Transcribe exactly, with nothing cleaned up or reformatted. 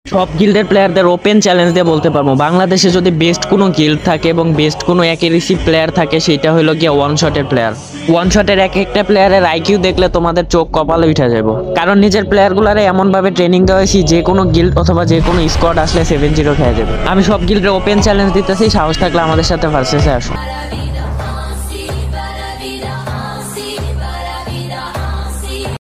সব গিল্ডের প্লেয়ারদের ওপেন চ্যালেঞ্জ দিয়ে বলতে পারবো, বাংলাদেশে যদি বেস্ট কোনো গিল্ড থাকে এবং বেস্ট কোনো অ্যাকুরেসি প্লেয়ার থাকে সেটা হলো গিয়ে ওয়ান শটের প্লেয়ার। ওয়ান শটের এক একটা প্লেয়ারের আইকিউ দেখলে তোমাদের চোখ কপালে উঠে যাবো, কারণ নিজের প্লেয়ারগুলারে এমনভাবে ট্রেনিং দেওয়া হয়েছি যে কোনো গিল্ড অথবা যে কোনো স্কোয়াড আসলে সেভেন জিরো খেয়ে যাবে। আমি সব গিল্ডের ওপেন চ্যালেঞ্জ দিতেছি, সাহস থাকলে আমাদের সাথে ভার্সেসে আসো।